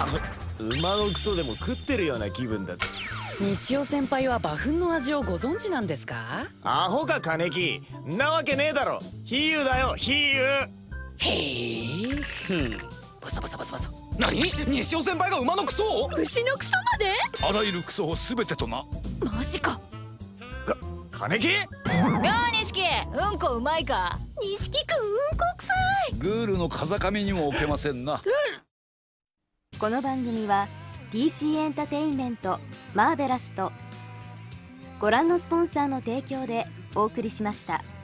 馬のクソでも食ってるような気分だぜ。 西尾先輩は馬糞の味をご存知なんですか？ アホか金木、んなわけねえだろ。比喩だよ、比喩。 へえ。ボサボサボサボサ。 何？西尾先輩が馬のクソを？ 牛のクソまで？ あらゆるクソを全てとな。 マジか。 金木？ よー錦、うんこうまいか？ 錦くんうんこ臭い。 グールの風上にも置けませんな。 この番組は TC エンタテインメント、マーベラスとご覧のスポンサーの提供でお送りしました。